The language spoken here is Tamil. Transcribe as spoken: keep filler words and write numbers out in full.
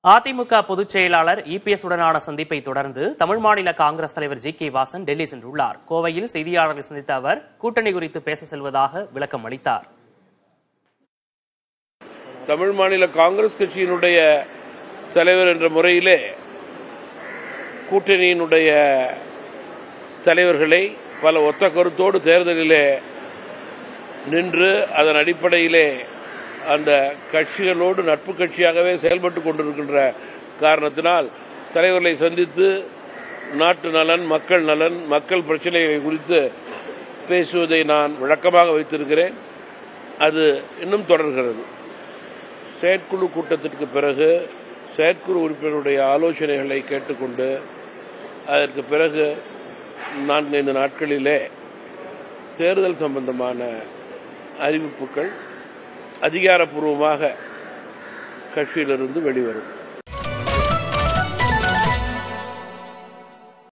அதிமுக பொதுச் செயலாளர் இபிஎஸ் உடனான சந்திப்பை தொடர்ந்து தமிழ் மாநில காங்கிரஸ் தலைவர் ஜி கே வாசன் டெல்லி சென்றுள்ளார். கோவையில் செய்தியாளர்களை சந்தித்த அவர் கூட்டணி குறித்து பேச செல்வதாக விளக்கம் அளித்தார். தமிழ் மாநில காங்கிரஸ் கட்சியினுடைய தலைவர் என்ற முறையிலே கூட்டணியினுடைய தலைவர்களை பல ஒத்த கருத்தோடு தேர்தலிலே நின்று அதன் அடிப்படையிலே அந்த கட்சிகளோடு நட்பு கட்சியாகவே செயல்பட்டுக் கொண்டிருக்கின்ற காரணத்தினால் தலைவர்களை சந்தித்து நாட்டு நலன், மக்கள் நலன், மக்கள் பிரச்சனைகள் குறித்து பேசுவதை நான் வழக்கமாக வைத்திருக்கிறேன். அது இன்னும் தொடர்கிறது. செயற்குழு கூட்டத்திற்கு பிறகு செயற்குழு உறுப்பினருடைய ஆலோசனைகளை கேட்டுக்கொண்டு அதற்கு பிறகு நான்கு ஐந்து நாட்களிலே தேர்தல் சம்பந்தமான அறிவிப்புகள் அதிகாரப்பூர்வமாக கட்சியிலிருந்து வெளிவரும்.